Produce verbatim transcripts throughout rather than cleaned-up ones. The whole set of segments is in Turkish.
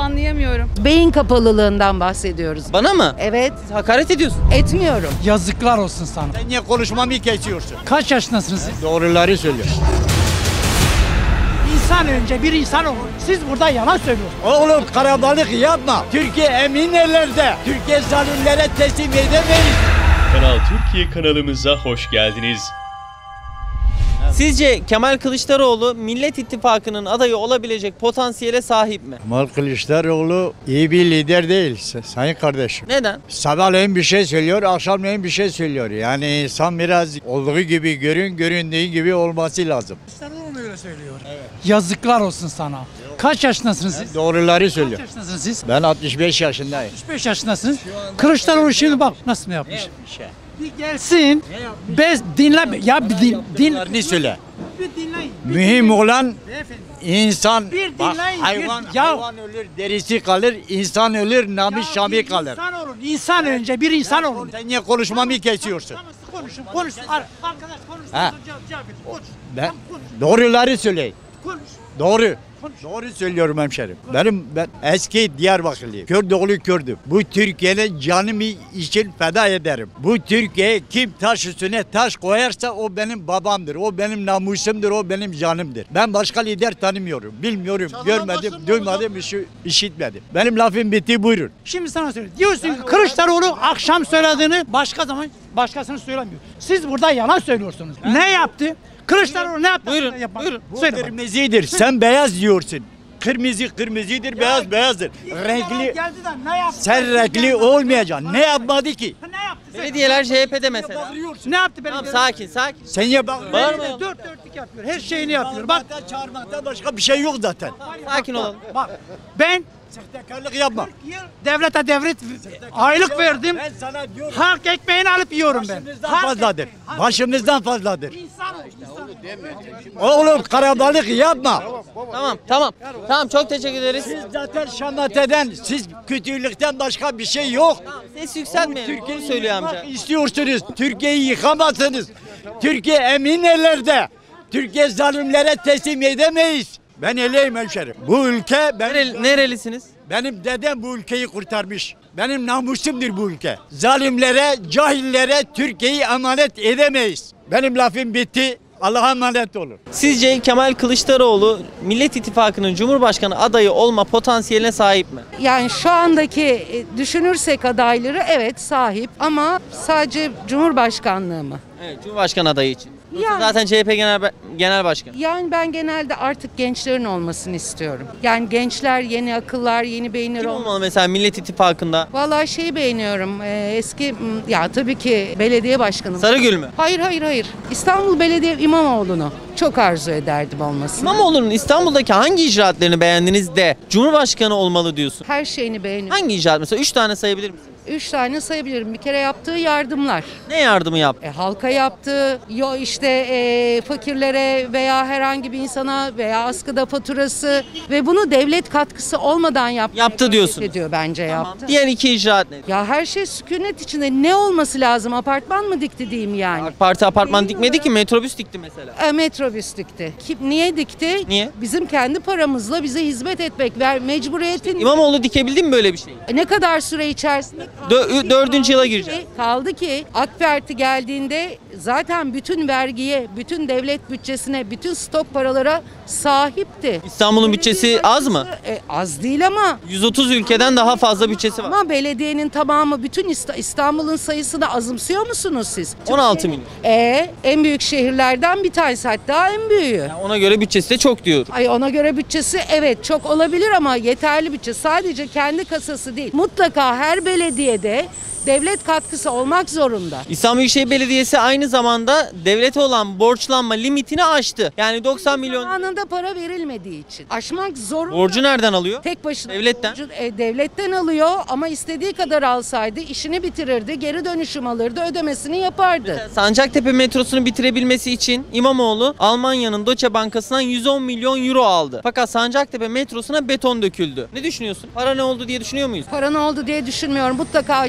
anlayamıyorum. Beyin kapalılığından bahsediyoruz. Bana mı? Evet. Siz hakaret ediyorsun. Etmiyorum. Yazıklar olsun sana. Sen niye konuşmamı kesiyorsun? Kaç yaşındasınız siz? Doğruları söylüyor. İnsan önce bir insan olur. Siz burada yalan söylüyorsunuz. Oğlum karabalık yapma. Türkiye emin ellerde. Türkiye zalimlere teslim edemeyiz. Kanal Türkiye kanalımıza hoş geldiniz. Sizce Kemal Kılıçdaroğlu Millet İttifakı'nın adayı olabilecek potansiyele sahip mi? Kemal Kılıçdaroğlu iyi bir lider değil sayın kardeşim. Neden? Sabahleyin bir şey söylüyor, akşamleyin bir şey söylüyor. Yani insan biraz olduğu gibi görün, göründüğü gibi olması lazım. Kılıçdaroğlu öyle söylüyor. Evet. Yazıklar olsun sana. Kaç yaşındasınız siz? Doğruları Kaç söylüyor. yaşındasınız siz? Ben altmış beş yaşındayım. altmış beş yaşındasınız. Kılıçdaroğlu şimdi bak nasıl mı yapmış? Bir gelsin. Bez dinle ya bir din, din Ne söyle? bir dinleyin. Bir Mühim dinleyin. olan Beyefendi. insan, Bir bak, dinleyin, bir- hayvan, Ya- hayvan ölür, derisi kalır, insan ölür, namus Ya şami bir kalır. İnsan olun. İnsan önce bir insan olun. Sen niye konuşmamı kesiyorsun? Tamam, konuşun, konuşun. Ar- Arkadaş konuşsun. Ha. Cevap, cevap verin. Konuş. Ben Tamam, konuş. doğruları söyleyin. Konuş. Doğru. Konuş. Doğru söylüyorum hemşerim. Benim ben eski Diyarbakırlıyım. Kör doğulu kördüm. Bu Türkiye'nin canımı için feda ederim. Bu Türkiye'ye kim taş üstüne taş koyarsa o benim babamdır. O benim namusumdur. O benim canımdır. Ben başka lider tanımıyorum. Bilmiyorum, görmedim, duymadım, işi, işitmedim. Benim lafım bitti, buyurun. Şimdi sana söyleyeyim. Diyorsun ki Kılıçdaroğlu akşam söylediğini başka zaman başkasını söylemiyor. Siz burada yalan söylüyorsunuz. Ne yaptı? Kılıçdaroğlu ne yaptı? Buyurun, Yapmadı. buyurun. Bu Söyle bak. kırmızıdır. Sen beyaz diyorsun. Kırmızı kırmızıdır, beyaz beyazdır. Renkli. Geldi de ne yaptı? Sen renkli olmayacaksın. Ne yapmadı ki? Ne yaptı? Söyle. Belediyeler C H P'de mesela. Ne yaptı Tamam belediye? sakin sakin. Sen niye bağırıyorsun? Bağırma. Dört dörtlük yapıyor. Her şeyini yapıyor. Bak, Bağırmaktan, çağırmaktan başka bir şey yok zaten. Sakin olalım. bak. Ben Sahtekarlık yapma. devlete devlet aylık verdim. Ben sana diyorum. Halk ekmeğini alıp yiyorum ben. Başımızdan Halk fazladır. ekmeği, halk Başımızdan fazladır. ekmeği. İnsan ol, insan ol. Oğlum karabalık yapma. Tamam tamam. Tamam çok teşekkür ederiz. Siz zaten şamateden, siz kötülükten başka bir şey yok. Ses yükseltmeyin. Onu söylüyor amca. yıkmak istiyorsunuz. Türkiye'yi yıkamazsınız. Türkiye emin ellerde. Türkiye zalimlere teslim edemeyiz. Ben eleyim hemşerim. Bu ülke benim, Nereli, nerelisiniz? benim dedem bu ülkeyi kurtarmış. Benim namusumdur bu ülke. Zalimlere, cahillere Türkiye'yi emanet edemeyiz. Benim lafım bitti. Allah'a emanet olun. Sizce Kemal Kılıçdaroğlu Millet İttifakı'nın Cumhurbaşkanı adayı olma potansiyeline sahip mi? Yani şu andaki e, düşünürsek adayları evet sahip ama sadece Cumhurbaşkanlığı mı? Evet, Cumhurbaşkanı adayı için. Yoksa Yani- zaten C H P Genel Ba- Genel Başkanı. Yani ben genelde artık gençlerin olmasını istiyorum. Yani gençler, yeni akıllar, yeni beyinler Kim olmalı. olmalı mesela Millet İttifakı'nda? Vallahi şeyi beğeniyorum. e, eski m, ya tabii ki belediye başkanı. Sarıgül mü? Hayır hayır hayır. İstanbul Belediye İmamoğlu'nu çok arzu ederdim olmasını. İmamoğlu'nun İstanbul'daki hangi icraatlerini beğendiniz de Cumhurbaşkanı olmalı diyorsun? Her şeyini beğeniyorum. Hangi icraat mesela? Üç tane sayabilir misin? Üç tane sayabilirim. Bir kere yaptığı yardımlar. Ne yardımı yaptı? E, halka yaptığı, yo işte e, fakirlere veya herhangi bir insana veya askıda faturası ve bunu devlet katkısı olmadan yaptı. Yaptı diyorsun. Ediyor bence yaptı. Diğer iki icraat ne? Ya her şey sükunet içinde ne olması lazım? Apartman mı dikti diyeyim yani? AK Parti apartman Benim dikmedi ki, olarak- metrobüs dikti mesela. E, metrobüs dikti. Kim, niye dikti? Niye? Bizim kendi paramızla bize hizmet etmek ver mecburiyetin. İmamoğlu dikebildi mi böyle bir şey? E, ne kadar süre içerisinde? Dö- dördüncü yıla girecek. Kaldı ki AK Parti geldiğinde zaten bütün vergiye, bütün devlet bütçesine, bütün stok paralara sahipti. İstanbul'un bütçesi az mı? E, az değil ama yüz otuz ülkeden daha fazla bütçesi var. ama belediyenin tamamı bütün İsta- İstanbul'un sayısını azımsıyor musunuz siz? on altı milyon. E, en büyük şehirlerden bir tanesi, hatta en büyüğü. Yani ona göre bütçesi de çok diyor. Ay ona göre bütçesi evet çok olabilir ama yeterli bütçe. Sadece kendi kasası değil. Mutlaka her belediyede devlet katkısı olmak zorunda. İstanbul Büyükşehir Belediyesi aynı zamanda devlete olan borçlanma limitini aştı. Yani doksan milyon. Zamanında para verilmediği için. Aşmak zorunda. Borcu nereden alıyor? Tek başına. Devletten. borcu, e, devletten alıyor ama istediği kadar alsaydı işini bitirirdi, geri dönüşüm alırdı, ödemesini yapardı. Sancaktepe metrosunu bitirebilmesi için İmamoğlu Almanya'nın Deutsche Bankası'ndan yüz on milyon euro aldı. Fakat Sancaktepe metrosuna beton döküldü. Ne düşünüyorsun? Para ne oldu diye düşünüyor muyuz? Para ne oldu diye düşünmüyorum. Mutlaka açıklaması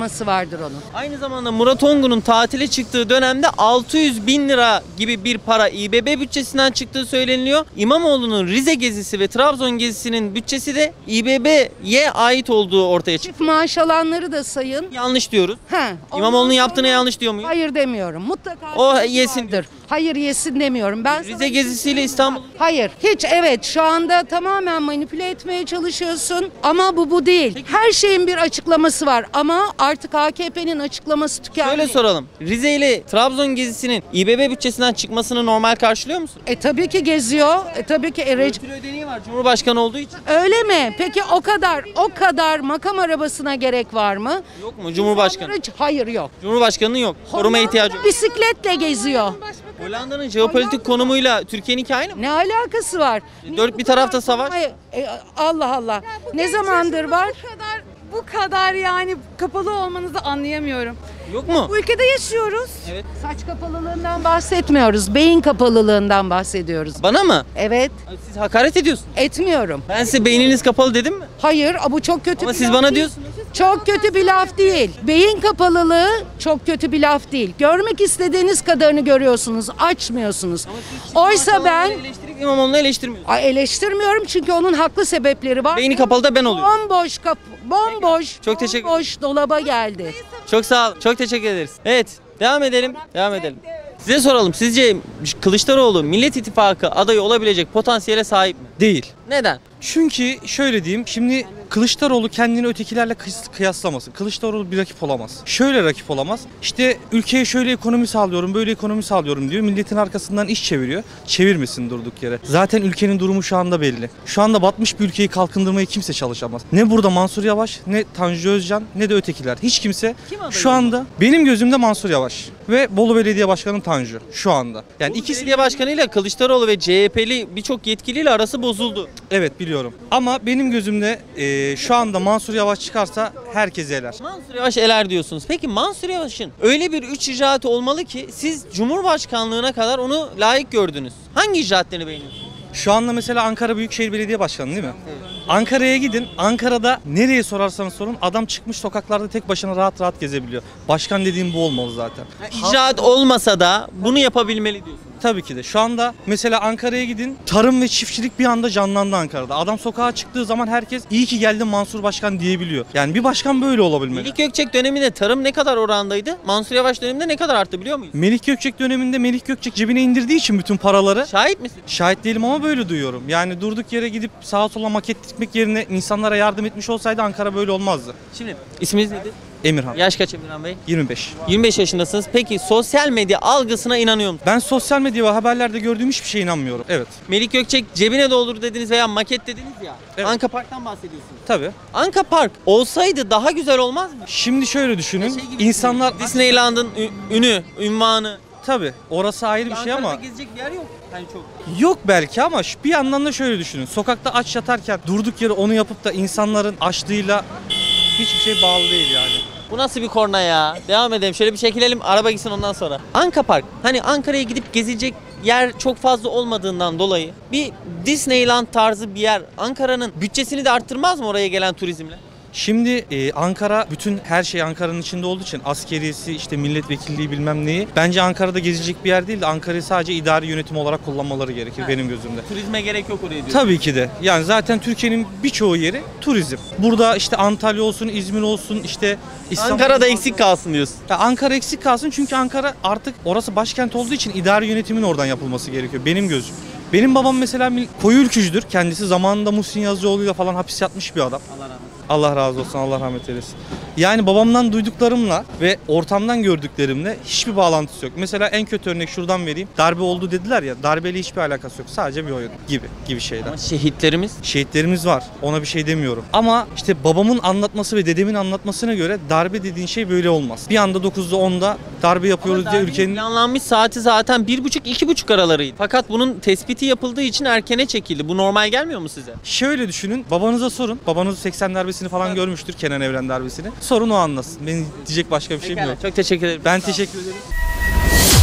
açıklaması vardır onun. Aynı zamanda Murat Ongun'un tatile çıktığı dönemde altı yüz bin lira gibi bir para İBB bütçesinden çıktığı söyleniliyor. İmamoğlu'nun Rize gezisi ve Trabzon gezisinin bütçesi de İBB'ye ait olduğu ortaya çıktı. Çift maaş alanları da sayın. Yanlış diyoruz. Ha, İmamoğlu'nun ondan yaptığına sonra- yanlış diyor muyuz? Hayır demiyorum. Mutlaka O bir yesin. vardır. Hayır yesin demiyorum. Ben sana- Rize gezisiyle İstanbul. Hayır. Hiç evet şu anda tamamen manipüle etmeye çalışıyorsun ama bu bu değil. Her şeyin bir açıklaması var ama artık A K P'nin açıklaması tükendi. Şöyle soralım. Rize ile Trabzon gezisinin İBB bütçesinden çıkmasını normal karşılıyor musun? E tabii ki geziyor. E tabii ki erec- Ötürü ödeneği var Cumhurbaşkanı olduğu için. Öyle mi? Peki o kadar o kadar makam arabasına gerek var mı? Yok mu Cumhurbaşkanı? İnsanlara- Hayır yok. Cumhurbaşkanı'nın yok. Koruma Hollanda ihtiyacı yok. bisikletle geziyor. Hollanda'nın jeopolitik konumuyla Türkiye'ninki aynı mı? Ne alakası var? Dört bir tarafta savaş. Hayır, e, Allah Allah. Ne zamandır var? Bu kadar bu kadar yani kapalı olmanızı anlayamıyorum. Yok mu? Bu ülkede yaşıyoruz. Evet. Saç kapalılığından bahsetmiyoruz. Beyin kapalılığından bahsediyoruz. Bana mı? Evet, Siz hakaret ediyorsunuz. etmiyorum. Ben size beyniniz kapalı dedim mi? Hayır, bu çok kötü Ama bir siz laf bana değil. diyorsunuz. Çok kötü bir laf değil. Beyin kapalılığı çok kötü bir laf değil. Görmek istediğiniz kadarını görüyorsunuz, açmıyorsunuz. Oysa ben Eleştirip İmamoğlu'nu eleştirmiyorum. Ay, eleştirmiyorum çünkü onun haklı sebepleri var. Beyni kapalı da ben oluyorum. Bomboş kap bomboş. Çok teşekkür- Bomboş dolaba geldi. Çok sağ olun. Çok teşekkür ederiz. Evet. Devam edelim. Devam edelim. Size soralım. Sizce Kılıçdaroğlu Millet İttifakı adayı olabilecek potansiyele sahip mi? Değil. Neden? Çünkü şöyle diyeyim, şimdi Kılıçdaroğlu kendini ötekilerle kıs- kıyaslamasın. Kılıçdaroğlu bir rakip olamaz. Şöyle rakip olamaz. İşte ülkeye şöyle ekonomi sağlıyorum, böyle ekonomi sağlıyorum diyor. Milletin arkasından iş çeviriyor. Çevirmesin durduk yere. Zaten ülkenin durumu şu anda belli. Şu anda batmış bir ülkeyi kalkındırmaya kimse çalışamaz. Ne burada Mansur Yavaş, ne Tanju Özcan, ne de ötekiler. Hiç kimse şu anda benim gözümde Mansur Yavaş ve Bolu Belediye Başkanı Tanju şu anda. Yani İkisi ikisi belediye başkanıyla Kılıçdaroğlu ve C H P'li birçok yetkiliyle arası bozuldu. evet biliyorum. Ama benim gözümde e, şu anda Mansur Yavaş çıkarsa herkes eler. Mansur Yavaş eler diyorsunuz. Peki Mansur Yavaş'ın öyle bir üç icraatı olmalı ki siz Cumhurbaşkanlığına kadar onu layık gördünüz. Hangi icraatlerini beğeniyorsunuz? Şu anda mesela Ankara Büyükşehir Belediye Başkanı değil mi? Ankara'ya gidin. Ankara'da nereye sorarsanız sorun adam çıkmış sokaklarda tek başına rahat rahat gezebiliyor. Başkan dediğim bu olmalı zaten. İcraat olmasa da bunu yapabilmeli diyorsunuz. Tabii ki de. Şu anda mesela Ankara'ya gidin. Tarım ve çiftçilik bir anda canlandı Ankara'da. Adam sokağa çıktığı zaman herkes iyi ki geldin Mansur Başkan diyebiliyor. Yani bir başkan böyle olabilmeli. Melik Gökçek döneminde tarım ne kadar orandaydı? Mansur Yavaş döneminde ne kadar arttı biliyor muyuz? Melik Gökçek döneminde Melik Gökçek cebine indirdiği için bütün paraları Şahit misin? şahit değilim ama böyle duyuyorum. Yani durduk yere gidip sağa sola maket dikmek yerine insanlara yardım etmiş olsaydı Ankara böyle olmazdı. Şimdi isminiz nedir? Emirhan. Yaş kaç Emirhan Bey? yirmi beş. yirmi beş yaşındasınız. Peki sosyal medya algısına inanıyor musunuz? Ben sosyal medya ve haberlerde gördüğüm hiçbir şeye inanmıyorum. Evet. Melik Gökçek cebine doldur dediniz veya maket dediniz ya. Evet. Anka Park'tan bahsediyorsunuz. Tabii. Anka Park olsaydı daha güzel olmaz mı? Şimdi şöyle düşünün. Şey gibi insanlar düşünün. Disneyland'ın ü- ünü, ünvanı. tabii orası ayrı bir şey Ankara'da ama gezecek bir yer yok. Yani çok. yok belki ama şu- bir yandan da şöyle düşünün. Sokakta aç yatarken durduk yere onu yapıp da insanların açlığıyla hiçbir şey bağlı değil yani. Bu nasıl bir korna ya? Devam edelim. Şöyle bir çekilelim. Araba gitsin ondan sonra. Anka Park. Hani Ankara'ya gidip gezilecek yer çok fazla olmadığından dolayı bir Disneyland tarzı bir yer Ankara'nın bütçesini de arttırmaz mı oraya gelen turizmle? Şimdi e, Ankara bütün her şey Ankara'nın içinde olduğu için askeriyesi işte milletvekilliği bilmem neyi. Bence Ankara'da gezilecek bir yer değil de Ankara'yı sadece idari yönetim olarak kullanmaları gerekir benim gözümde. Turizme gerek yok oraya diyor. Tabii ki de. Yani zaten Türkiye'nin birçoğu yeri turizm. Burada işte Antalya olsun, İzmir olsun, işte İstanbul. Ankara'da eksik kalsın diyorsun. Ya Ankara eksik kalsın çünkü Ankara artık orası başkent olduğu için idari yönetimin oradan yapılması gerekiyor benim gözüm. Benim babam mesela koyu ülkücüdür. Kendisi zamanında Muhsin Yazıcıoğlu'yla falan hapis yatmış bir adam. Allah rahmet eylesin. Allah razı olsun, Allah rahmet eylesin. Yani babamdan duyduklarımla ve ortamdan gördüklerimle hiçbir bağlantısı yok. Mesela en kötü örnek şuradan vereyim. Darbe oldu dediler ya, darbeyle hiçbir alakası yok. Sadece bir oyun gibi gibi şeyler. Ama şehitlerimiz Şehitlerimiz var. Ona bir şey demiyorum. Ama işte babamın anlatması ve dedemin anlatmasına göre darbe dediğin şey böyle olmaz. Bir anda dokuzda onda darbe yapıyoruz diye ülkenin... planlanmış saati zaten bir buçuk iki buçuk aralarıydı. Fakat bunun tespiti yapıldığı için erkene çekildi. Bu normal gelmiyor mu size? Şöyle düşünün, babanıza sorun. Babanız seksen darbesini falan görmüştür, Kenan Evren darbesini. Sorun o anlasın. Benim diyecek başka bir şeyim Pekala, yok. çok teşekkür ederim. Ben teşekkür ederim.